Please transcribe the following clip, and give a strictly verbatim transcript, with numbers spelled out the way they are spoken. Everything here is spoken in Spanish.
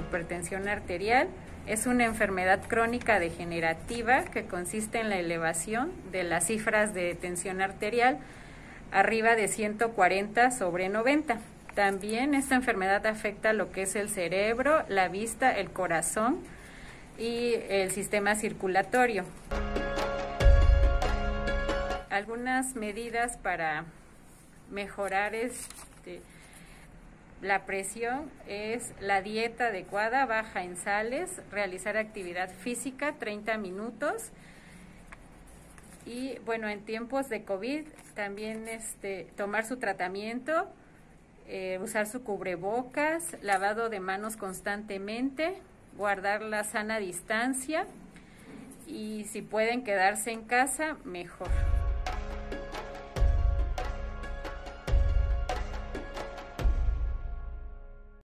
hipertensión arterial. Es una enfermedad crónica degenerativa que consiste en la elevación de las cifras de tensión arterial arriba de ciento cuarenta sobre noventa. También esta enfermedad afecta lo que es el cerebro, la vista, el corazón y el sistema circulatorio. Algunas medidas para mejorar este, la presión es la dieta adecuada, baja en sales, realizar actividad física treinta minutos y bueno, en tiempos de COVID también este, tomar su tratamiento, eh, usar su cubrebocas, lavado de manos constantemente, guardar la sana distancia y si pueden quedarse en casa, mejor.